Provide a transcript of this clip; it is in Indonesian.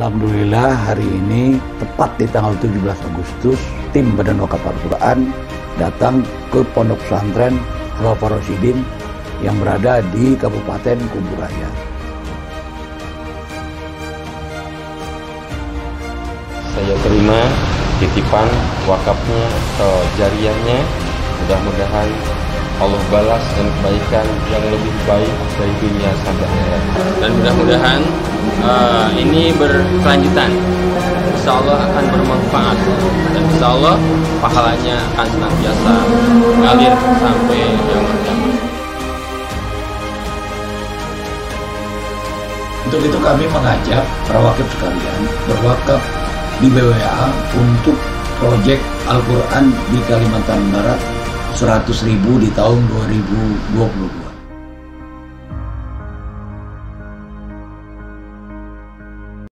Alhamdulillah hari ini tepat di tanggal 17 Agustus tim Badan Wakaf Al-Quran datang ke Pondok Pesantren Khalifah Rasyidin yang berada di Kabupaten Kuburaya. Saya terima titipan wakafnya atau jariahnya. Mudah-mudahan Allah balas dan kebaikan yang lebih baik dari dunia sampai akhirat. Dan mudah-mudahan ini berkelanjutan. Insya Allah akan bermanfaat dan insya Allah pahalanya akan senantiasa ngalir sampai yaumul kiamat. Untuk itu kami mengajak para wakif sekalian berwakaf di BWA untuk proyek Al-Quran di Kalimantan Barat 100.000 di tahun 2022.